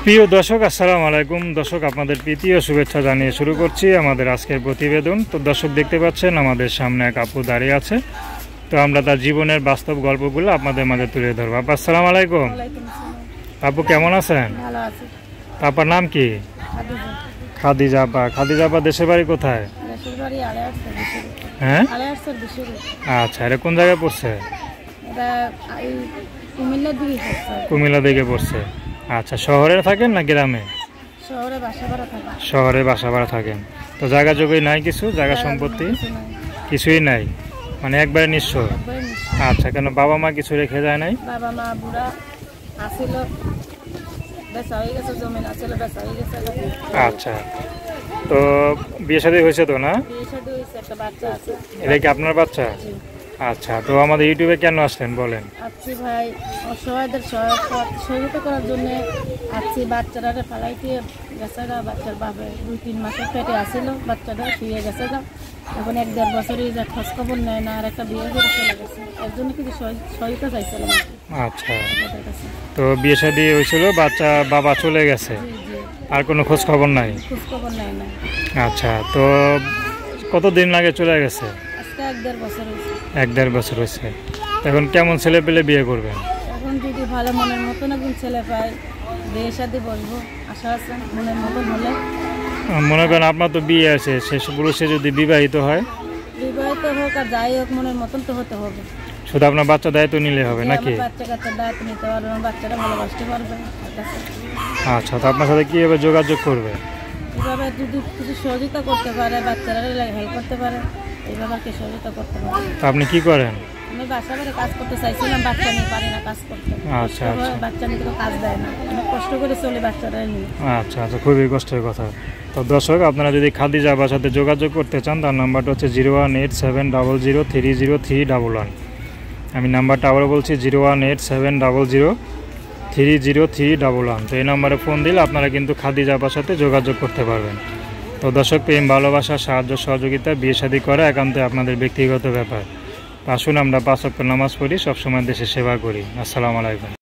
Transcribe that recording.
প্রিয় দর্শক, আসসালামু আলাইকুম। দর্শক, আপনাদের প্রীতি ও শুভেচ্ছা জানিয়ে শুরু করছি আমাদের আজকের প্রতিবেদন। তো দর্শক, দেখতে পাচ্ছেন আমাদের সামনে এক আপু দাঁড়িয়ে আছে। তো আমরা তার জীবনের বাস্তব গল্পগুলো আপনাদের মাঝে তুলে ধরবো। আপু, আসসালামু আলাইকুম। আপু কেমন আছেন? আপনার নাম কি? খাদিজা আপা। খাদিজা আপা, দেশের বাড়ি কোথায়? হ্যাঁ, আচ্ছা। এটা কোন জায়গায় পড়ছে? কুমিল্লা দিকে পড়ছে। আচ্ছা, শহরে থাকেন না গ্রামে? শহরে বাসা ভাড়া থাকেন। তো জায়গা জমি নাই, কিছু জায়গা সম্পত্তি কিছুই নাই, মানে একবারে নিঃস্ব। আচ্ছা, কেন বাবা মা কিছু রেখে যায় নাই? বাবা মা বুড়া আছিল, বেচা হয়ে গেছে, জমিন আছিল বেচা হয়ে গেছে। আচ্ছা, তো বিয়ে শাদী হয়েছে তো না? বিয়ে শাদী হয়েছে, একটা বাচ্চা আছে। এটা কি আপনার বাচ্চা? আচ্ছা, তো আমাদের ইউটিউবে কেন আসলেন বলেন? আসছি ভাই, অসহায়দের সহায়তা করার জন্য আসছি। বাচ্চারা ফালাইতে গেছে গা, বাচ্চার বাবা 2-3 মাসের পেটে আসছিল, বাচ্চাটা শুয়ে গেছে গা। এখন 1-1.5 বছরই যা খোঁজ খবর নেয় না, আর একটা বিয়ে করে চলে গেছে। এর জন্য কিছু সহায়তা চাইছিলাম। আচ্ছা, তো বিয়ে শাদী হয়েছিল, বাচ্চা বাবা চলে গেছে, আর কোনো খোঁজ খবর নাই? খোঁজ খবর নেয় না। আচ্ছা, তো কতদিন আগে চলে গেছে? আজকে 1-1.5 বছর হয়েছে। 1-1.5 বছর হয়েছে। এখন কেমন ছেলে পেলে বিয়ে করবেন? এখন যদি ভালো মনের মতন একজন ছেলে পাই, বিয়ে শাদী বলবো, আশা আছে মনের মতন হলে। মনে করেন আপনার তো বিয়ে আছে, সে পুরুষে যদি বিবাহিত হয়? বিবাহিত হোক আর যাই হোক, মনের মতন তো হতে হবে। শুধু আপনার বাচ্চা দায়িত্ব নিলে হবে নাকি? বাচ্চা কাচ্চার দায়িত্ব নিতে পারবে, বাচ্চারা ভালোবাসতে পারবে। আচ্ছা, তো আপনার সাথে কীভাবে যোগাযোগ করবে? এইভাবে যদি কিছু সহযোগিতা করতে পারে, বাচ্চারা হেল্প করতে পারে, এইভাবে আর কি সহযোগিতা করতে পারে। তো আপনি কি করেন? আমি বাসা বাড়ি কাজ করতে চাইছিলাম, বাচ্চা নিয়ে পারি না কাজ করতে। আচ্ছা, বাচ্চা নিয়ে কোনো কাজ দেয় না, অনেক কষ্ট করে চলে বাচ্চারা নিয়ে। আচ্ছা আচ্ছা, খুবই কষ্টের কথা। তো দর্শক, আপনারা যদি খাদিজা আপার সাথে যোগাযোগ করতে চান, তার নাম্বারটা হচ্ছে 01870030311। আমি নাম্বারটা আবারও বলছি, 01870030311। তো এই নাম্বারে ফোন দিলে আপনারা কিন্তু খাদিজা আপার সাথে যোগাযোগ করতে পারবেন। তো দর্শক, প্রেম ভালোবাসা সাহায্য সহযোগিতা বিয়ে শাদী করা একান্ত আপনাদের ব্যক্তিগত ব্যাপার। আসুন আমরা 5 ওয়াক্ত নামাজ পড়ি, সবসময় দেশের সেবা করি। আসসালামু আলাইকুম।